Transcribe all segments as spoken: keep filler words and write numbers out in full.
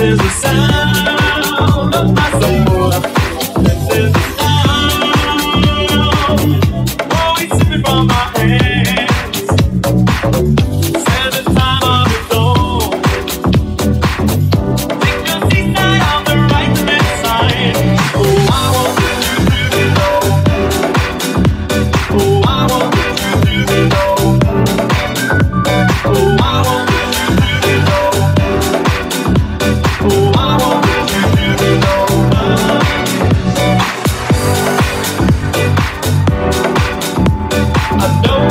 is the sound of my soul. This is the sound always slipping from my hands. Said the time of its own. Take your seat side on the right hand side. Oh, I want you to do it all. Oh, I want you to do it all. Oh, I want you to do it all. Oh, I want you to do it all. I know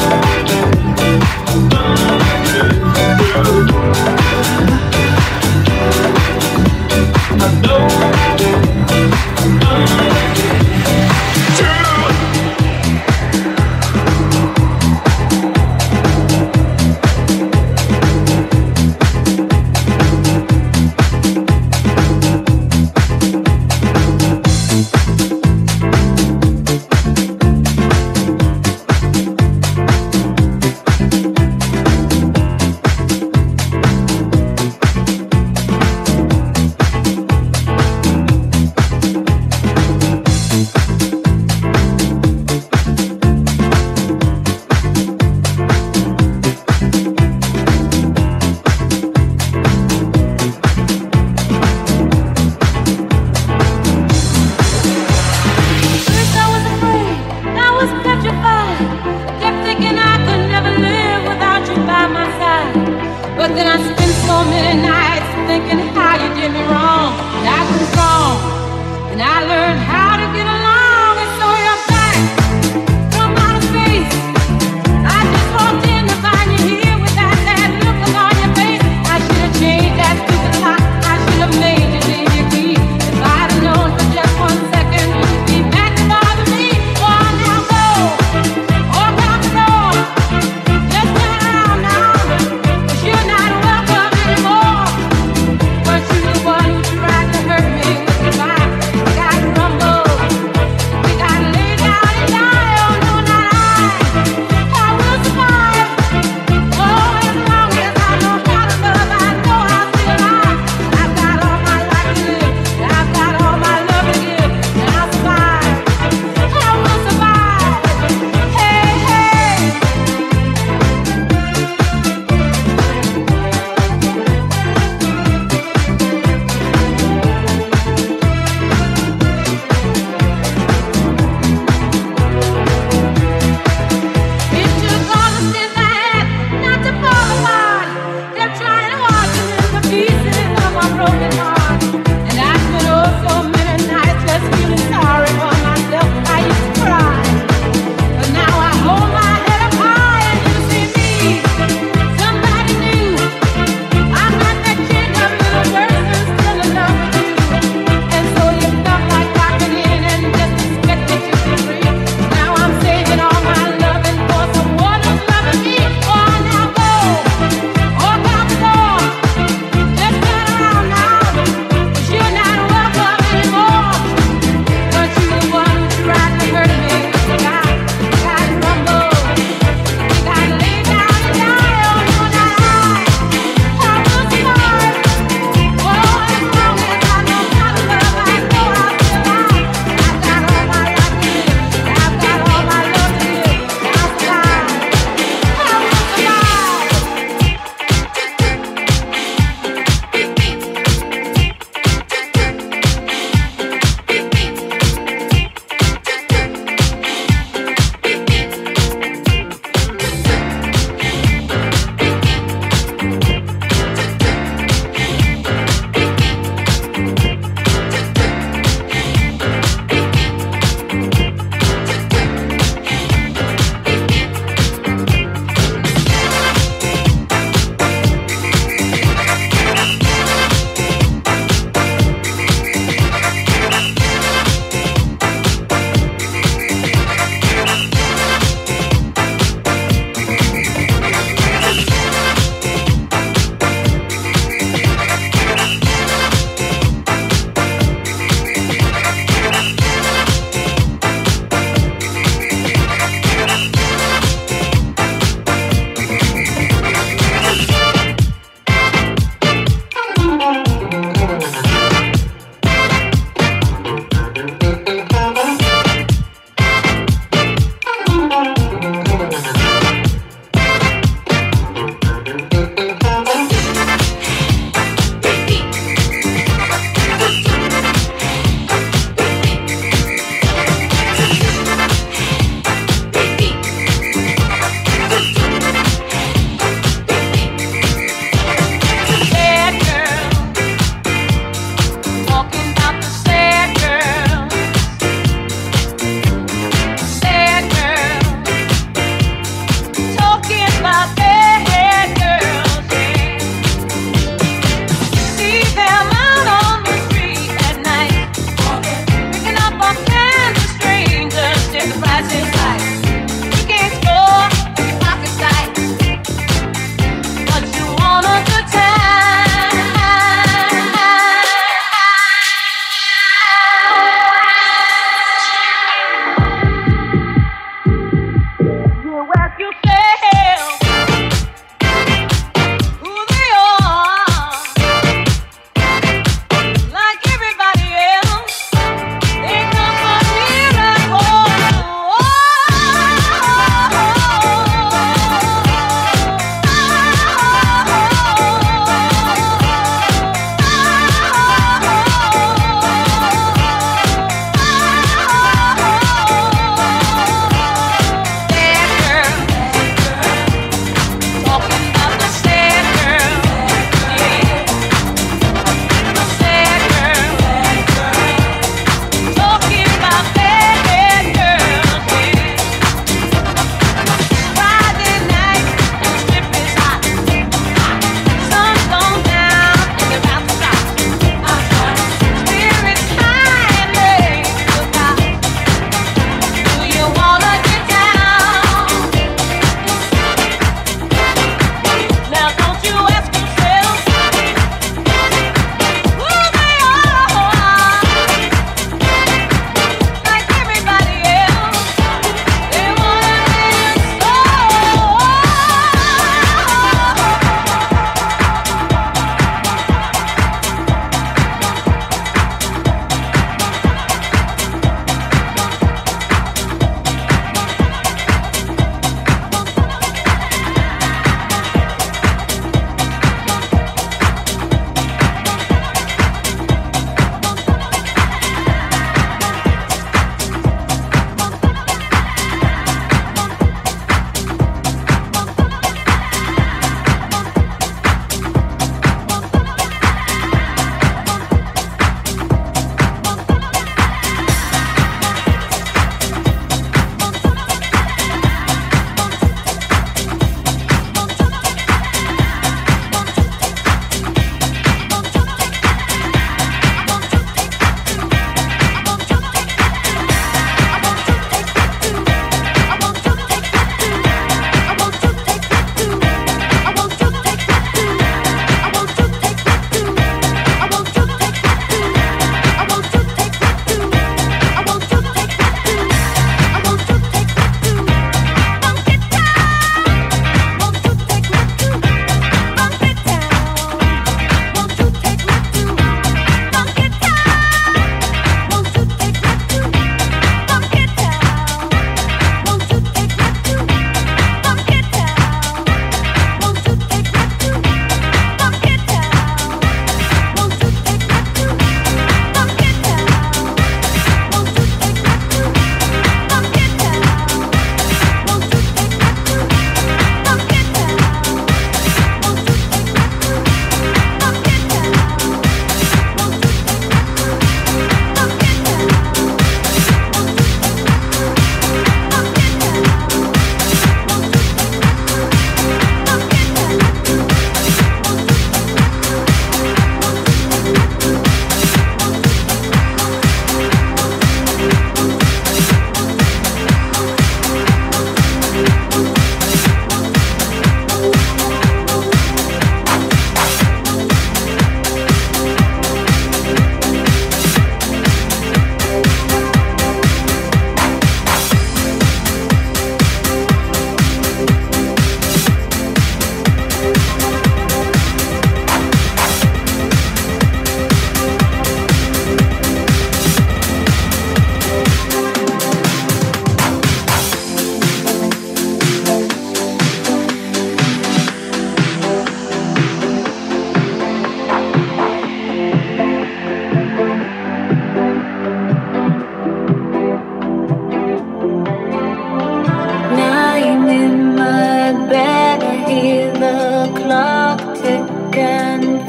I know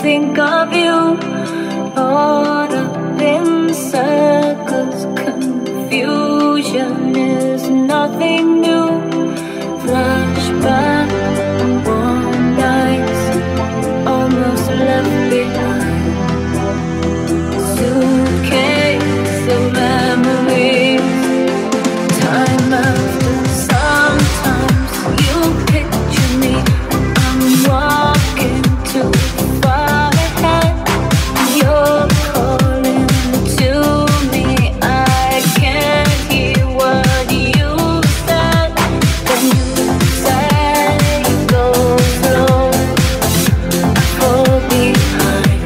think of you. Caught up in circles, confusion is nothing new. Flashback, warm nights, almost left behind. Suitcase of memories, time after. Sometimes you picture me, I'm walking too far ahead. You're calling to me, I can't hear what you said. Then you say go slow, I fall behind.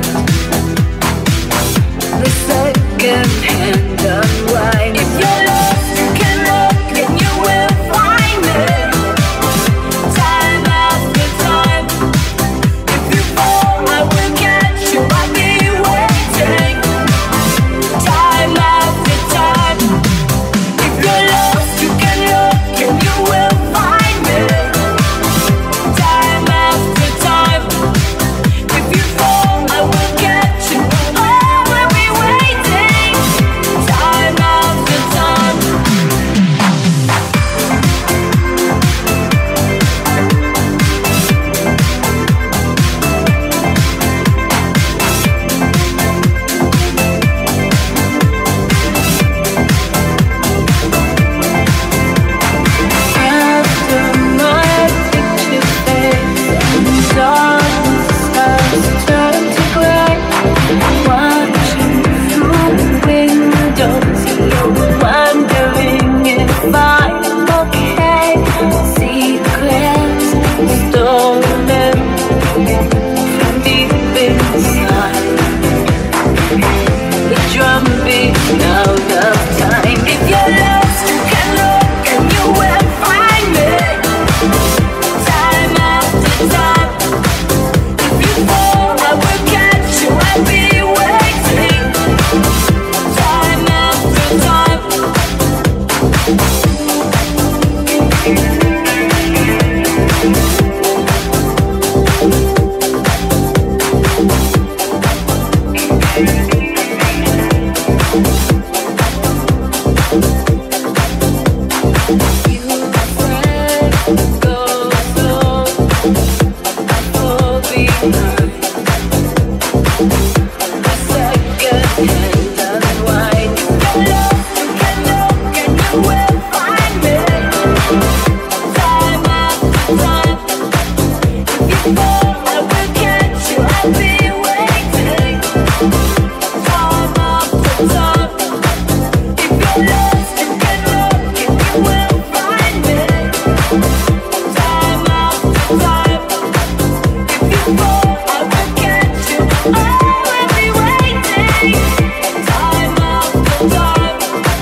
The second hand unwind. If you're lost, you can look and you will find me. Time after time. If you fall, I will catch you. I'll be waiting. Time after time. If you're lost, you can look and you will find me. Time after time. If you fall, I will catch you. I will be waiting. Time after time. After my picture fades and darkness starts to turn to grey, watching through windows, you're wondering if I'm okay. Secrets stolen from deep inside. The drum beats out of time. If you're lost, you can look and you will find me. Time after time. If you fall, I will catch you. I'll be waiting. Time after time. You said go slow, I fall behind. The second hand unwind. If you're lost, you can look and you will find me. Time after time. If you fall, I will catch you. I'll be waiting. Time after time. If you're lost, you can look and you will find me. Time after time. If you fall, I will catch you. I will be waiting. Time after time.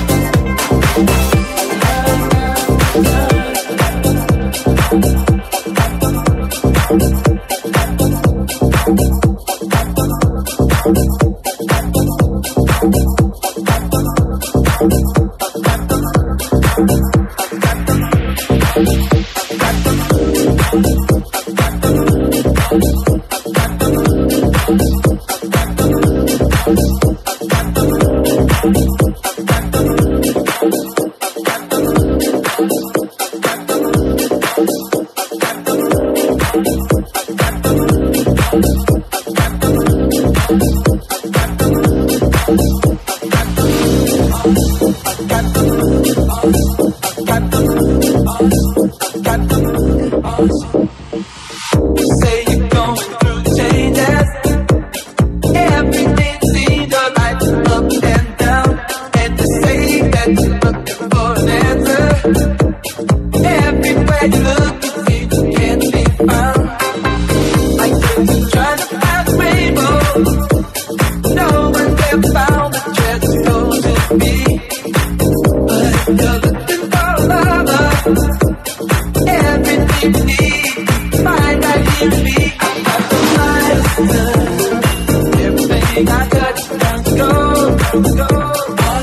You say you're going through changes. Everything seems alright, up and down. And you say that you're looking for an answer. Everywhere you look, you see you can't be found. I guess you're trying to find a rainbow. No one ever found the treasure supposed to be. But you're looking for a lover. Everything you need, find right here in me. I got the Midas touch. Everything I touch turns to gold, turns to gold.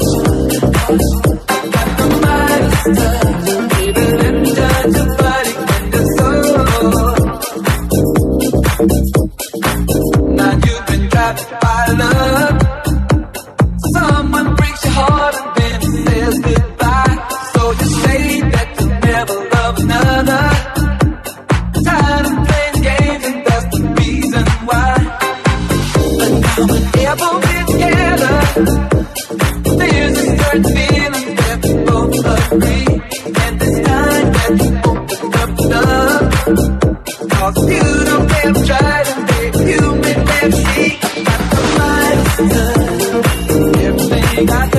I got the Midas touch. Baby, let me touch your body and your soul. Now you try to find love. Someone breaks your heart and then says goodbye. So you say that you'll never love another. Tired of playing games and that's the reason why. But now whenever we're together, there's a certain feeling that we both agree. And this time that you open up love, cause you don't have tried and baby you may never see. Got the mind to everything I